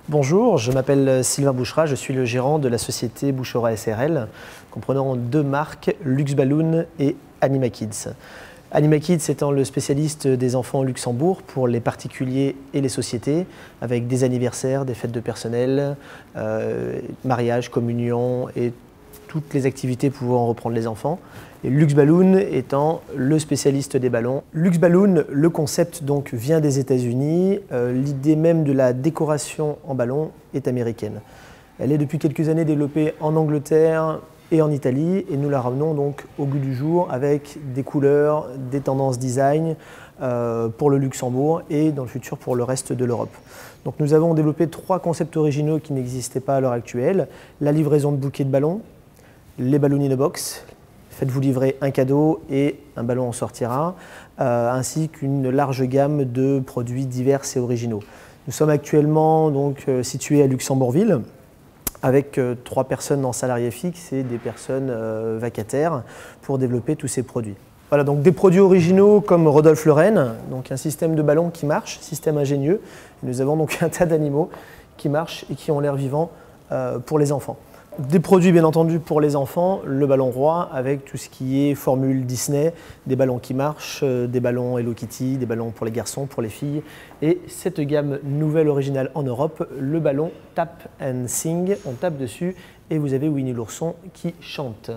Bonjour, je m'appelle Sylvain Bouchera, je suis le gérant de la société Bouchera SRL, comprenant deux marques, Lux Balloon et Anima Kids. Anima Kids étant le spécialiste des enfants au Luxembourg pour les particuliers et les sociétés, avec des anniversaires, des fêtes de personnel, mariage, communion et toutes les activités pouvant reprendre les enfants. Et Lux Balloon étant le spécialiste des ballons. Lux Balloon, le concept donc vient des États-Unis. L'idée même de la décoration en ballon est américaine. Elle est depuis quelques années développée en Angleterre et en Italie et nous la ramenons donc au goût du jour avec des couleurs, des tendances design pour le Luxembourg et dans le futur pour le reste de l'Europe. Donc nous avons développé trois concepts originaux qui n'existaient pas à l'heure actuelle. La livraison de bouquets de ballons, les ballons in a box, faites-vous livrer un cadeau et un ballon en sortira, ainsi qu'une large gamme de produits divers et originaux. Nous sommes actuellement donc situés à Luxembourgville, avec 3 personnes en salarié fixe et des personnes vacataires pour développer tous ces produits. Voilà, donc des produits originaux comme Rodolphe Lorraine, donc un système de ballon qui marche, système ingénieux. Nous avons donc un tas d'animaux qui marchent et qui ont l'air vivants pour les enfants. Des produits bien entendu pour les enfants, le ballon roi avec tout ce qui est formule Disney, des ballons qui marchent, des ballons Hello Kitty, des ballons pour les garçons, pour les filles. Et cette gamme nouvelle originale en Europe, le ballon Tap and Sing, on tape dessus et vous avez Winnie l'ourson qui chante.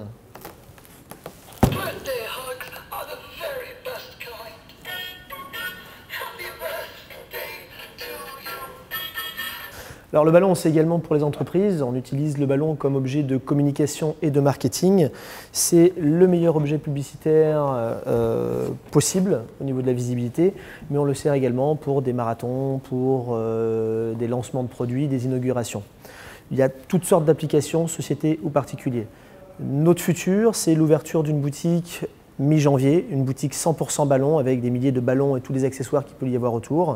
Alors le ballon, c'est également pour les entreprises. On utilise le ballon comme objet de communication et de marketing. C'est le meilleur objet publicitaire possible au niveau de la visibilité, mais on le sert également pour des marathons, pour des lancements de produits, des inaugurations. Il y a toutes sortes d'applications, sociétés ou particuliers. Notre futur, c'est l'ouverture d'une boutique mi-janvier, une boutique 100% ballon avec des milliers de ballons et tous les accessoires qu'il peut y avoir autour.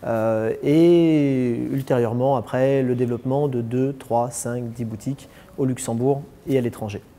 Et ultérieurement, après, le développement de 2, 3, 5, 10 boutiques au Luxembourg et à l'étranger.